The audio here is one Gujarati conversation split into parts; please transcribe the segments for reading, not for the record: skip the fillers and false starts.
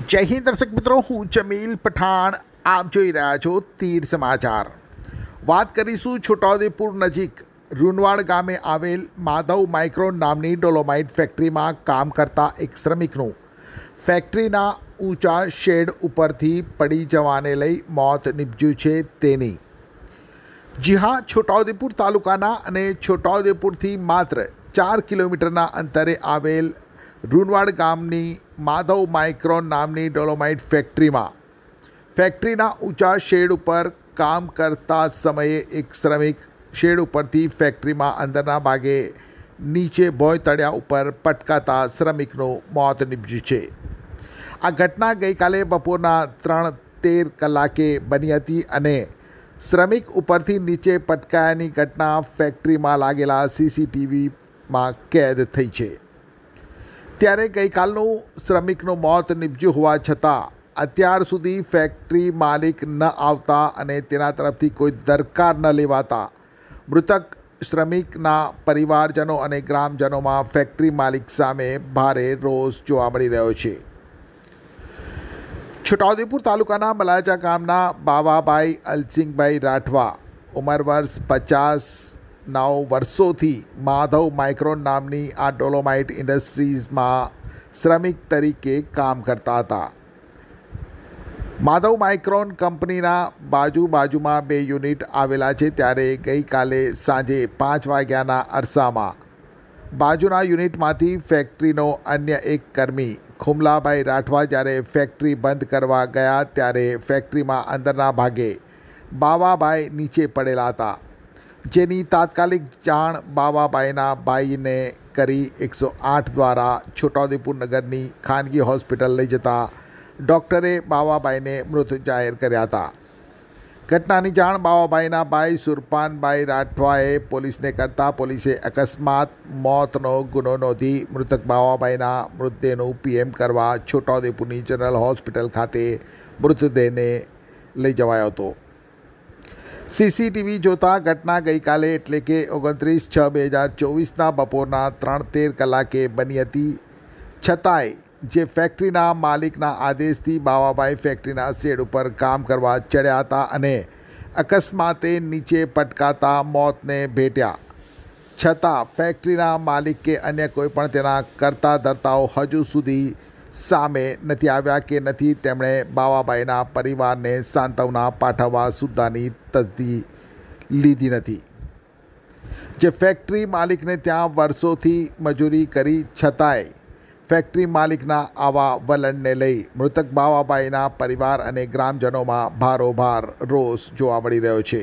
जय हिंद दर्शक मित्रों, हूँ जमील पठाण। आप જોઈ રહ્યા છો તીર સમાચાર। વાત કરીશું છોટાઉદેપુર નજીક રૂનવાડ ગામે આવેલ માધવ માઇક્રોન નામની ડોલોમાઇટ ફેક્ટરીમાં કામ કરતા એક શ્રમિકનું ફેક્ટરીના ઊંચા શેડ ઉપરથી પડી જવાને લઈ મોત નીપજ્યું છે તેની। જી હા, છોટાઉદેપુર તાલુકાના અને છોટાઉદેપુરથી માત્ર 4 કિલોમીટરના અંતરે આવેલ રૂનવાડ ગામની માધવ માઇક્રોન નામની ડોલોમાઇટ ફેક્ટરીના ઊંચા શેડ ઉપર કામ કરતા સમયે એક શ્રમિક શેડ ઉપરથી ફેક્ટરીમાં અંદરના ભાગે નીચે ભોંય તળિયા ઉપર પટકાતા શ્રમિકનું મોત નીપજ્યું છે। આ ઘટના ગઈકાલે બપોરના 3:13 કલાકે બની હતી અને શ્રમિક ઉપરથી નીચે પટકાયાની ઘટના ફેક્ટરીમાં લાગેલા CCTVમાં કેદ થઈ છે। ત્યારે ગઈકાલનું શ્રમિકનું મોત નીપજ્યું હોવા છતાં અત્યાર સુધી ફેક્ટરી માલિક ન આવતા અને તેના તરફથી કોઈ દરકાર ન લેવાતા મૃતક શ્રમિકના પરિવારજનો અને ગ્રામજનોમાં ફેક્ટરી માલિક સામે ભારે રોષ જોવા મળી રહ્યો છે। છોટાઉદેપુર તાલુકાના મલાજા ગામના બાવાભાઈ અલસિંગભાઈ રાઠવા ઉંમર વર્ષ 50 વર્ષોથી માધવ માઇક્રોન નામની આ ડોલોમાઇટ ઇન્ડસ્ટ્રીઝમાં શ્રમિક તરીકે કામ કરતા હતા। માધવ માઇક્રોન કંપનીના બાજુમાં 2 યુનિટ આવેલા છે। ત્યારે ગઈકાલે સાંજે 5 વાગ્યાના અરસામાં બાજુના યુનિટમાંથી ફેક્ટરીનો અન્ય એક કર્મી ખુમલાભાઈ રાઠવા જ્યારે ફેક્ટરી બંધ કરવા ગયા ત્યારે ફેક્ટરીમાં અંદરના ભાગે બાવાભાઈ નીચે પડેલા હતા, જેની તાત્કાલિક જાણ બાવાભાઈના ભાઈને કરી 108 દ્વારા છોટાઉદેપુર નગરની ખાનગી હોસ્પિટલ લઈ જતા ડૉક્ટરે બાવાભાઈને મૃત જાહેર કર્યા હતા। ઘટનાની જાણ બાવાભાઈના ભાઈ સુરપાનભાઈ રાઠવાએ પોલીસને કરતાં પોલીસે અકસ્માત મોતનો ગુનો નોંધી મૃતક બાવાભાઈના મૃતદેહનું PM કરવા છોટાઉદેપુરની જનરલ હોસ્પિટલ ખાતે મૃતદેહને લઈ જવાયો હતો। CCTV જોતાં ઘટના ગઈકાલે એટલે કે 29/6/2024ના બપોરના 3:13 કલાકે બની હતી। છતાંય જે ફેક્ટરીના માલિકના આદેશથી બાવાભાઈ ફેક્ટરીના શેડ ઉપર કામ કરવા ચડ્યા હતા અને અકસ્માતે નીચે પટકાતા મોતને ભેટ્યા છતાં ફેક્ટરીના માલિક કે અન્ય કોઈ પણ તેના કરતા ધરતાઓ હજુ સુધી સામે નથી આવ્યા કે નથી તેમણે બાવાભાઈના પરિવારને સાંત્વના પાઠવવા સુદ્ધાની તસદી લીધી નથી। જે ફેક્ટરી માલિકને ત્યાં વર્ષોથી મજૂરી કરી છતાંય ફેક્ટરી માલિકના આવા વલણને લઈ મૃતક બાવાભાઈના પરિવાર અને ગ્રામજનોમાં ભારોભાર રોષ જોવા મળી રહ્યો છે।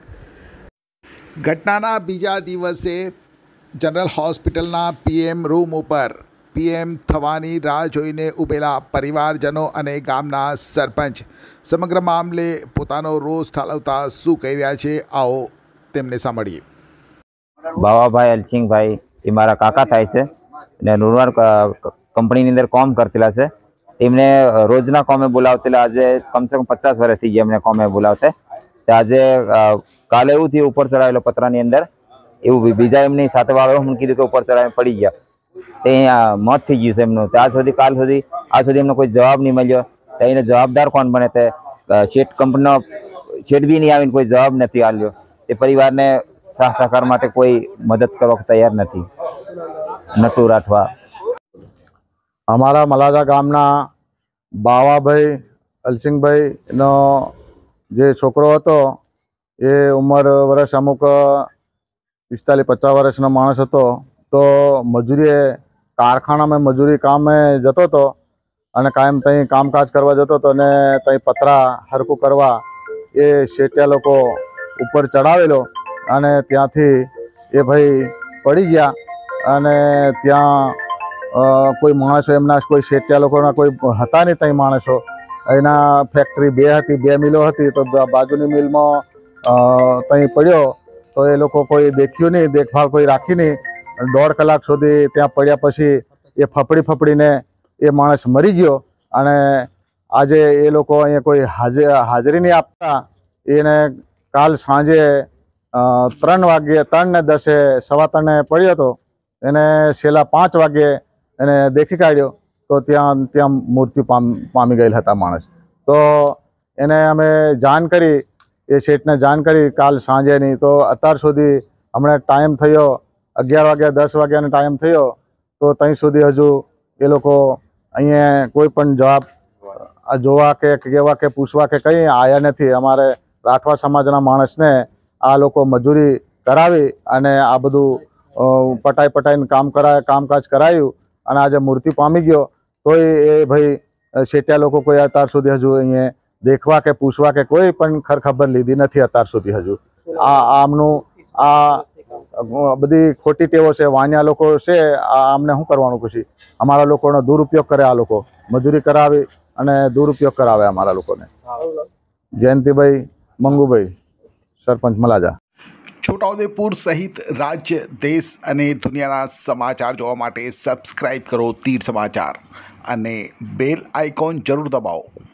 ઘટનાના બીજા દિવસે જનરલ હોસ્પિટલના PM રૂમ ઉપર PM થવાની રાહ જોઈને ઊભેલા પરિવારજનો અને ગામના સરપંચ સમગ્ર મામલે પોતાનો રોષ ઠાલવતા શું કહી રહ્યા છે, આવો તેમને સાંભળીએ। બાવાભાઈ અલસિંગભાઈ એ મારા કાકા થાય છે ને રૂનવાડ કંપનીની અંદર કામ કરતેલા છે। તેમને રોજના કામે બોલાવતેલા। આજે કમસે કમ 50 વર્ષ થઈ ગયા એમને કામે બોલાવતે। તે આજે કાલે એવું થયું ઉપર ચડાવેલો પતરાની અંદર એવું બીજા એમની સાથે વાળો મને કીધું કે ઉપર ચડાવીને પડી ગયા તે મોત થઈ ગયું છે એમનું। ત્યાં સુધી આજ સુધી એમનો કોઈ જવાબ નહીં મળ્યો। તો એને જવાબદાર કોણ બને? તે શેઠ કંપનીનો શેઠ બી નહીં આવીને કોઈ જવાબ નથી આપ્યો। એ પરિવારને સહકાર માટે કોઈ મદદ કરવા તૈયાર નથી। નટુ રાઠવા અમારા મલાજા ગામના બાવાભાઈ અલસિંગભાઈનો જે છોકરો હતો એ ઉંમર વર્ષ અમુક 45-50 વર્ષનો માણસ હતો। તો મજૂરીએ કારખાનામાં મજૂરી કામે જતો હતો અને કાયમ ત્યાં કામકાજ કરવા જતો હતો અને ત્યાં પતરા હરકું કરવા એ શેઠિયા લોકો ઉપર ચડાવેલો અને ત્યાંથી એ ભાઈ પડી ગયા અને ત્યાં કોઈ માણસો એમના કોઈ શેઠિયા લોકોના કોઈ હતા નહીં ત્યાં માણસો। એના ફેક્ટરી 2 હતી, 2 મિલો હતી તો બાજુની મિલમાં ત્યાં પડ્યો તો એ લોકો કોઈ દેખ્યું નહીં, દેખભાળ કોઈ રાખી નહીં। 1.5 કલાક સુધી ત્યાં પડ્યા પછી એ ફફડીને એ માણસ મરી ગયો અને આજે એ લોકો અહીંયા કોઈ હાજરી નહીં આપતા એને કાલ સાંજે 3:10 સવા 3 પડ્યો હતો। એને છેલ્લા 5 વાગે એને દેખી કાઢ્યો તો ત્યાં મૃત્યુ પામી ગયેલ હતા માણસ. તો એને અમે જાણ કરી, એ શેઠને જાણ કરી કાલ સાંજેની. તો અત્યાર સુધી હમણાં ટાઈમ થયો 11 વાગ્યા 10 વાગ્યાનો ટાઈમ થયો, તો ત્યાં સુધી હજુ એ લોકો અહીંયા કોઈ પણ જવાબ જોવા કે કહેવા કે પૂછવા કે કંઈ આવ્યા નથી. અમારે રાઠવા સમાજના માણસને આ લોકો મજૂરી કરાવી અને આ બધું પટાઈને કામકાજ કરાયું અને આજે મૃત્યુ પામી ગયો. તોય એ ભાઈ શેઠિયા લોકો કોઈ અત્યાર સુધી હજુ અહીંયા દેખવા કે પૂછવા કે કોઈ પણ ખબર લીધી નથી અત્યાર સુધી હજુ. આમનું આ બધી ખોટી ટેવો છે, વાણિયા લોકો છે. આમને શું કરવાનું? પછી અમારા લોકોનો દુરુપયોગ કરે આ લોકો, મજૂરી કરાવી અને દુરુપયોગ કરાવે અમારા લોકોને. જયંતિભાઈ મંગુભાઈ, સરપંચ મલાજા. છોટાઉદેપુર સહિત રાજ્ય, દેશ અને દુનિયાના સમાચાર જોવા માટે સબસ્ક્રાઈબ કરો તીર સમાચાર અને બેલ આઇકોન જરૂર દબાવો.